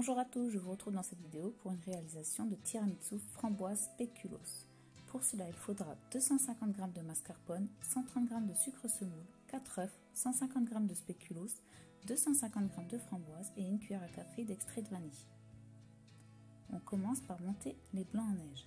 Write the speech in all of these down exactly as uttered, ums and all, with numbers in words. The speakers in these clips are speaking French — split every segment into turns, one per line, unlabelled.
Bonjour à tous, je vous retrouve dans cette vidéo pour une réalisation de tiramisu framboise spéculoos. Pour cela, il faudra deux cent cinquante grammes de mascarpone, cent trente grammes de sucre semoule, quatre œufs, cent cinquante grammes de spéculoos, deux cent cinquante grammes de framboise et une cuillère à café d'extrait de vanille. On commence par monter les blancs en neige.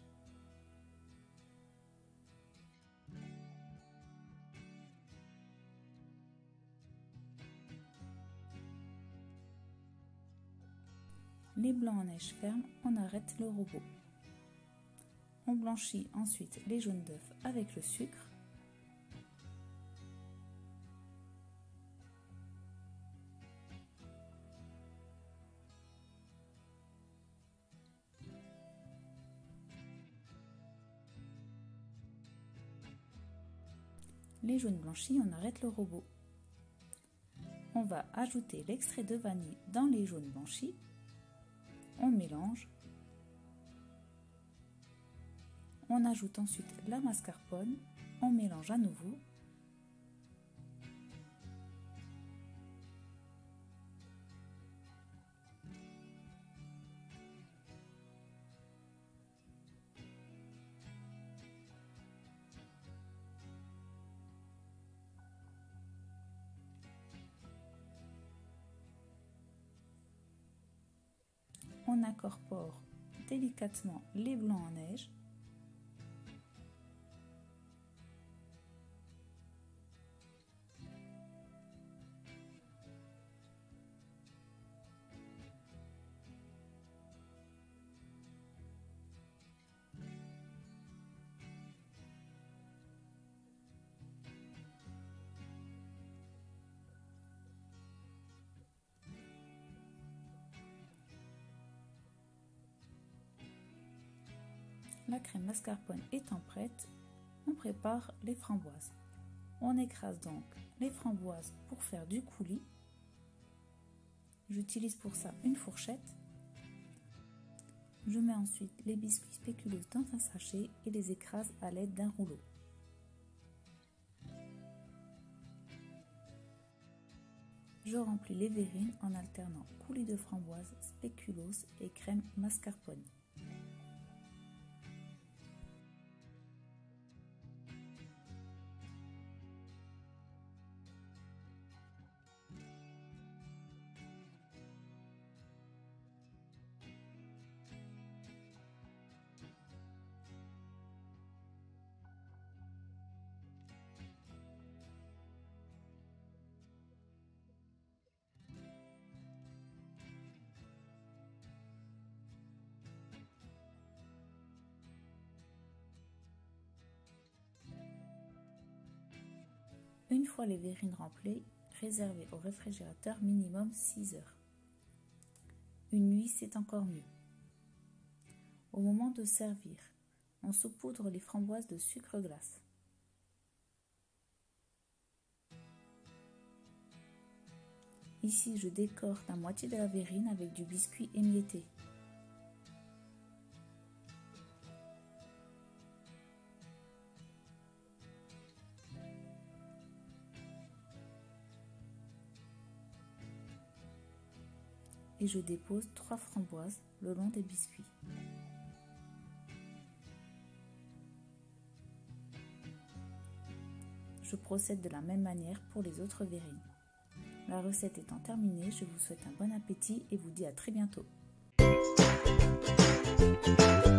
Les blancs en neige ferme, on arrête le robot. On blanchit ensuite les jaunes d'œufs avec le sucre. Les jaunes blanchis, on arrête le robot. On va ajouter l'extrait de vanille dans les jaunes blanchis. On mélange. On ajoute ensuite la mascarpone. On mélange à nouveau. On incorpore délicatement les blancs en neige. La crème mascarpone étant prête, on prépare les framboises. On écrase donc les framboises pour faire du coulis. J'utilise pour ça une fourchette. Je mets ensuite les biscuits spéculoos dans un sachet et les écrase à l'aide d'un rouleau. Je remplis les verrines en alternant coulis de framboise, spéculoos et crème mascarpone. Une fois les verrines remplies, réservez au réfrigérateur minimum six heures. Une nuit, c'est encore mieux. Au moment de servir, on saupoudre les framboises de sucre glace. Ici, je décore la moitié de la verrine avec du biscuit émietté. Et je dépose trois framboises le long des biscuits. Je procède de la même manière pour les autres verrines. La recette étant terminée, je vous souhaite un bon appétit et vous dis à très bientôt.